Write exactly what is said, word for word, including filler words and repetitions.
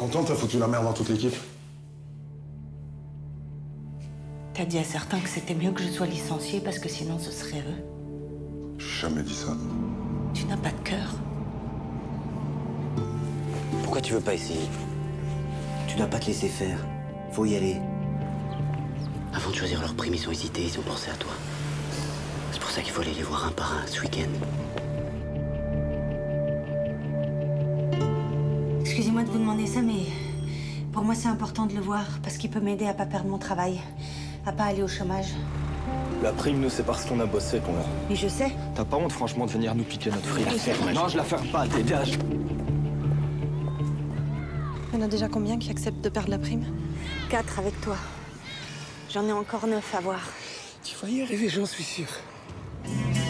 Content, t'as foutu la merde dans toute l'équipe. T'as dit à certains que c'était mieux que je sois licenciée parce que sinon ce serait eux. J'ai jamais dit ça. Tu n'as pas de cœur. Pourquoi tu veux pas essayer? Tu dois pas te laisser faire. Faut y aller. Avant de choisir leur prime, ils ont hésité, ils ont pensé à toi. C'est pour ça qu'il faut aller les voir un par un ce week-end. Excusez-moi de vous demander ça, mais pour moi c'est important de le voir parce qu'il peut m'aider à pas perdre mon travail, à pas aller au chômage. La prime, nous, c'est parce qu'on a bossé qu'on l'a. Mais je sais. T'as pas honte, franchement, de venir nous piquer notre fric? Ferme, Non, je la ferme pas, dégage. Il y en a déjà combien qui acceptent de perdre la prime? Quatre avec toi. J'en ai encore neuf à voir. Tu vas y arriver, j'en suis sûr.